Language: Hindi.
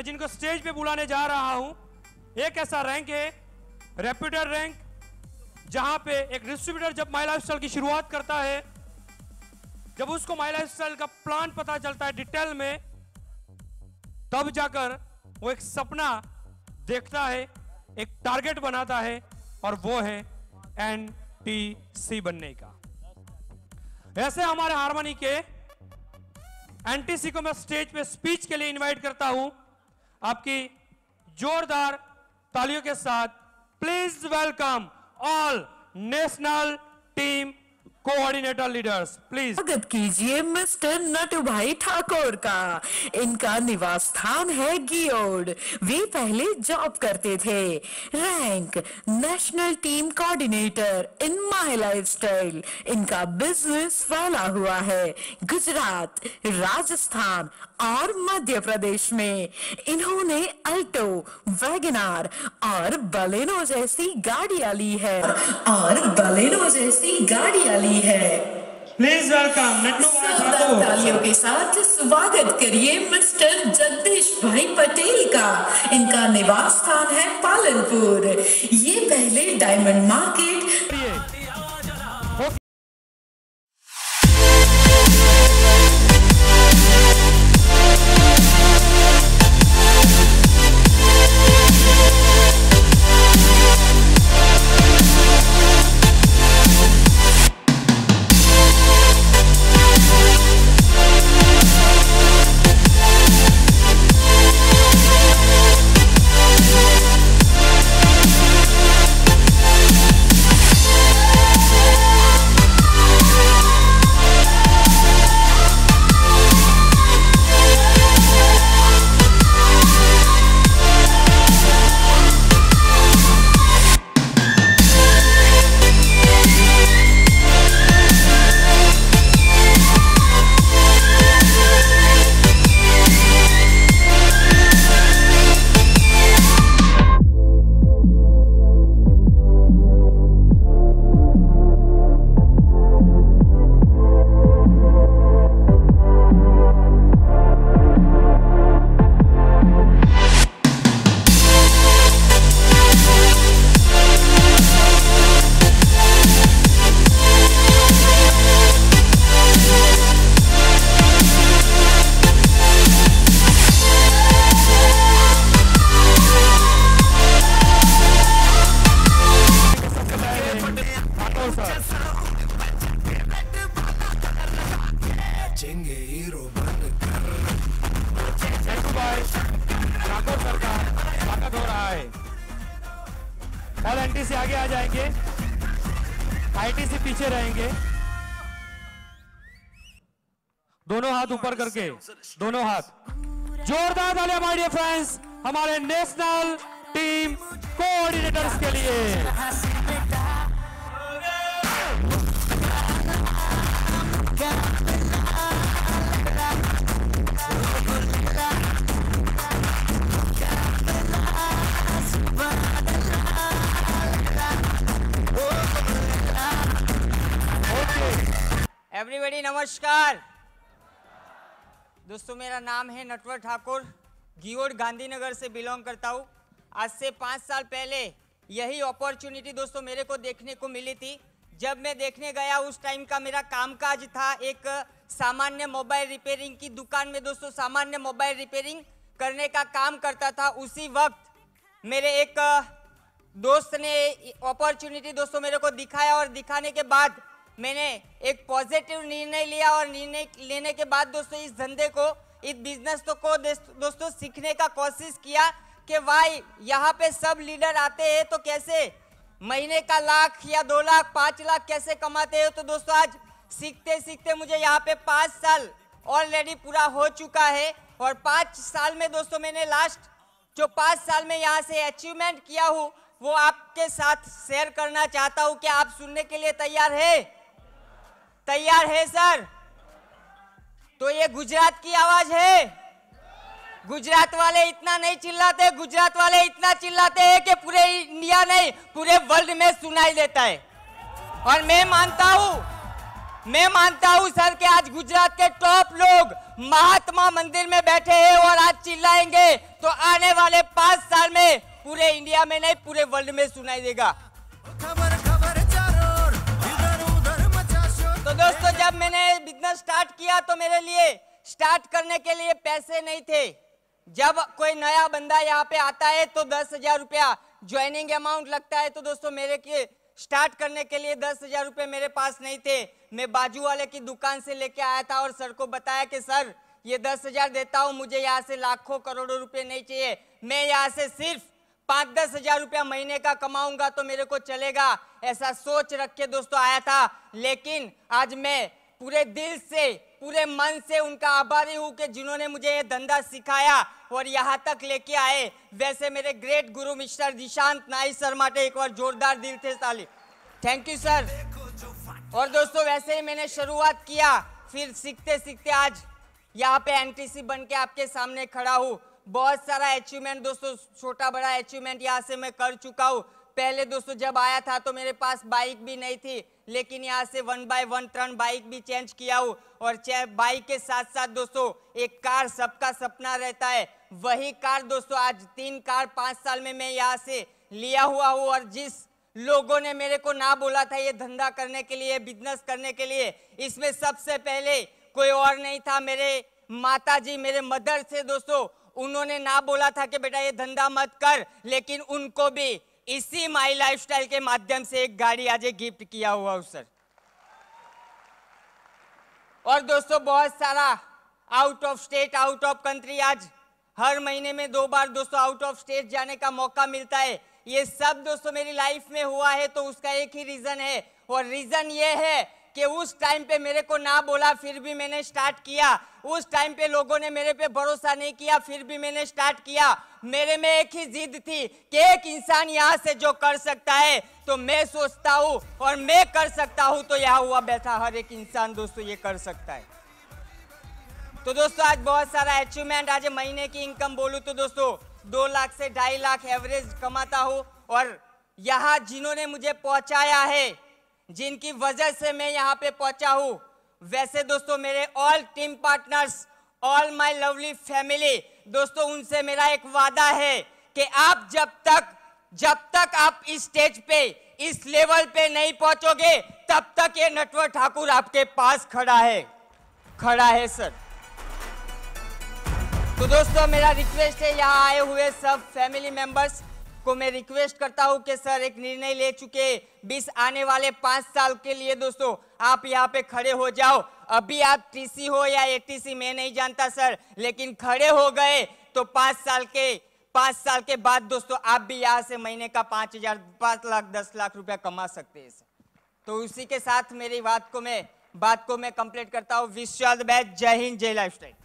जिनको स्टेज पे बुलाने जा रहा हूं, एक ऐसा रैंक है रेप्यूटेड रैंक, जहां पे एक डिस्ट्रीब्यूटर जब माई लाइफस्टाइल की शुरुआत करता है, जब उसको माई लाइफस्टाइल का प्लान पता चलता है डिटेल में, तब जाकर वो एक सपना देखता है, एक टारगेट बनाता है, और वो है NTC बनने का। ऐसे हमारे हारमोनी के NTC को मैं स्टेज पे स्पीच के लिए इनवाइट करता हूं, आपकी जोरदार तालियों के साथ। Please welcome all national team coordinator leaders, please स्वागत कीजिए मिस्टर नटुभाई ठाकुर का। इनका निवास स्थान है गियोड। वे पहले जॉब करते थे। Rank national team coordinator in my lifestyle. इनका बिजनेस फैला हुआ है गुजरात, राजस्थान और मध्य प्रदेश में। इन्होंने अल्टो, वैगनार और बलेनो जैसी गाड़ियां ली है प्लीज वेलकम तालियों के साथ स्वागत करिए मिस्टर जगदीश भाई पटेल का। इनका निवास स्थान है पालनपुर। ये पहले डायमंड मार्केट ऑल NTC आगे आ जाएंगे, ITC पीछे रहेंगे। दोनों हाथ ऊपर करके, दोनों हाथ जोरदार तालियां माय डियर फ्रेंड्स हमारे नेशनल टीम कोऑर्डिनेटर्स के लिए। एवरीबॉडी नमस्कार दोस्तों, मेरा नाम है नटवर ठाकुर, गियोड गांधीनगर से बिलोंग करता हूँ। आज से 5 साल पहले यही अपॉर्चुनिटी दोस्तों मेरे को देखने को मिली थी। जब मैं देखने गया उस टाइम का मेरा कामकाज था एक सामान्य मोबाइल रिपेयरिंग की दुकान में दोस्तों सामान्य मोबाइल रिपेयरिंग करने का काम करता था। उसी वक्त मेरे एक दोस्त ने अपॉर्चुनिटी दोस्तों मेरे को दिखाया और दिखाने के बाद मैंने एक पॉजिटिव निर्णय लिया और निर्णय लेने के बाद दोस्तों इस धंधे को, इस बिजनेस को दोस्तों सीखने का कोशिश किया कि भाई यहाँ पे सब लीडर आते हैं तो कैसे महीने का लाख या 2 लाख 5 लाख कैसे कमाते हो। तो दोस्तों आज सीखते सीखते मुझे यहाँ पे 5 साल ऑलरेडी पूरा हो चुका है और 5 साल में दोस्तों मैंने लास्ट जो 5 साल में यहाँ से अचीवमेंट किया हूँ वो आपके साथ शेयर करना चाहता हूँ। क्या आप सुनने के लिए तैयार है? तैयार है सर? तो ये गुजरात की आवाज है। गुजरात वाले इतना नहीं चिल्लाते, गुजरात वाले इतना चिल्लाते हैं कि पूरे इंडिया नहीं पूरे वर्ल्ड में सुनाई देता है। और मैं मानता हूं मैं मानता हूं सर कि आज गुजरात के टॉप लोग महात्मा मंदिर में बैठे हैं और आज चिल्लाएंगे तो आने वाले 5 साल में पूरे इंडिया में नहीं पूरे वर्ल्ड में सुनाई देगा। तो दोस्तों जब मैंने बिजनेस स्टार्ट किया तो मेरे लिए स्टार्ट करने के लिए पैसे नहीं थे। जब कोई नया बंदा यहाँ पे आता है तो 10,000 रुपया ज्वाइनिंग अमाउंट लगता है। तो दोस्तों मेरे के स्टार्ट करने के लिए 10,000 रुपये मेरे पास नहीं थे। मैं बाजू वाले की दुकान से लेके आया था और सर को बताया कि सर ये 10,000 देता हूँ, मुझे यहाँ से लाखों करोड़ों रुपए नहीं चाहिए, मैं यहाँ से सिर्फ 5-10 हजार रुपया महीने का कमाऊंगा तो मेरे को चलेगा। ऐसा सोच रख के दोस्तों आया था। लेकिन आज मैं पूरे दिल से पूरे मन से उनका आभारी हूँ कि जिन्होंने मुझे ये धंधा सिखाया और यहाँ तक लेके आए। वैसे मेरे ग्रेट गुरु मिस्टर दिशांत नाइक सर माटे एक बार जोरदार दिल से ताली। Thank you sir. और दोस्तों वैसे ही मैंने शुरुआत किया, फिर सीखते सीखते आज यहाँ पे एनटीसी बन के आपके सामने खड़ा हूँ। बहुत सारा अचीवमेंट दोस्तों, छोटा बड़ा अचीवमेंट यहाँ से मैं कर चुका हूँ। पहले दोस्तों जब आया था तो मेरे पास बाइक भी नहीं थी, लेकिन यहाँ से 1 बाय 1 टर्न बाइक भी चेंज किया हूँ। और बाइक के साथ साथ दोस्तों एक कार सबका सपना रहता है, वही कार दोस्तों आज 3 कार 5 साल में मैं यहाँ से लिया हुआ हूँ। और जिस लोगों ने मेरे को ना बोला था ये धंधा करने के लिए, बिजनेस करने के लिए, इसमें सबसे पहले कोई और नहीं था, मेरे माता जी, मेरे मदर से दोस्तों। उन्होंने ना बोला था कि बेटा ये धंधा मत कर, लेकिन उनको भी इसी माई लाइफस्टाइल के माध्यम से एक गाड़ी आज गिफ्ट किया हुआ सर। और दोस्तों बहुत सारा out of state, out of country, आज हर महीने में 2 बार दोस्तों आउट ऑफ स्टेट जाने का मौका मिलता है। ये सब दोस्तों मेरी लाइफ में हुआ है तो उसका एक ही रीजन है, और रीजन ये है कि उस टाइम पे मेरे को ना बोला फिर भी मैंने स्टार्ट किया। उस टाइम पे लोगों ने मेरे पे भरोसा नहीं किया फिर भी मैंने स्टार्ट किया। मेरे में एक ही जिद थी कि एक इंसान यहाँ से जो कर सकता है तो मैं सोचता हूँ और मैं कर सकता हूँ, तो यहाँ हुआ बैठा हर एक इंसान दोस्तों ये कर सकता है। तो दोस्तों आज बहुत सारा अचीवमेंट, आज महीने की इनकम बोलूँ तो दोस्तों 2 लाख से 2.5 लाख एवरेज कमाता हूँ। और यहाँ जिन्होंने मुझे पहुंचाया है, जिनकी वजह से मैं यहाँ पे पहुंचा हूँ, वैसे दोस्तों मेरे all team partners, all my lovely family दोस्तों, उनसे मेरा एक वादा है कि आप जब तक आप इस स्टेज पे, इस लेवल पे नहीं पहुंचोगे तब तक ये नटवर ठाकुर आपके पास खड़ा है सर। तो दोस्तों मेरा रिक्वेस्ट है, यहाँ आए हुए सब फैमिली मेंबर्स को मैं रिक्वेस्ट करता हूं कि सर एक निर्णय ले चुके 20 आने वाले 5 साल के लिए दोस्तों आप यहाँ पे खड़े हो जाओ। अभी आप टीसी हो या एटीसी मैं नहीं जानता सर, लेकिन खड़े हो गए तो 5 साल के बाद दोस्तों आप भी यहाँ से महीने का 5,000, 5 लाख, 10 लाख रुपया कमा सकते हैं सर। तो उसी के साथ मेरी बात को मैं कंप्लीट करता हूँ। Wish you all the best. जय हिंद, जय लाइफस्टाइल।